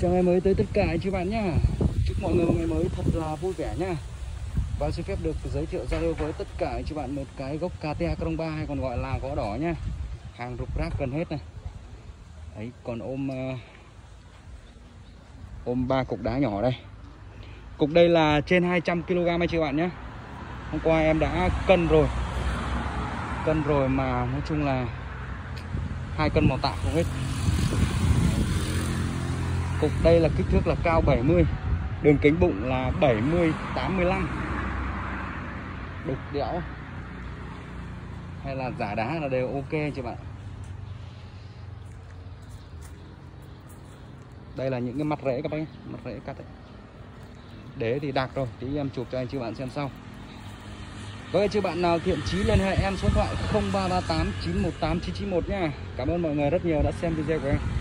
Chào ngày mới tới tất cả anh chị bạn nhá. Chúc mọi người một ngày mới thật là vui vẻ nhá. Và xin phép được giới thiệu giao lưu với tất cả anh chị bạn một cái gốc KTA Krông 3 hay còn gọi là gõ đỏ nhá. Hàng rục rác gần hết này. Đấy, còn ôm 3 cục đá nhỏ đây. Cục đây là trên 200 kg anh chị bạn nhé. Hôm qua em đã cân rồi mà nói chung là 2 cân một tạ không hết. Cục đây là kích thước là cao 70, đường kính bụng là 70-85. Đục đẽo hay là giả đá là đều ok chị bạn. Đây là những cái mặt rễ các bác nhé, mặt rễ cắt đấy. Đế thì đặc rồi, tí em chụp cho anh chị bạn xem sau. Với anh chị bạn nào thiện chí liên hệ em số điện thoại 0338 918 991 nha. Cảm ơn mọi người rất nhiều đã xem video của em.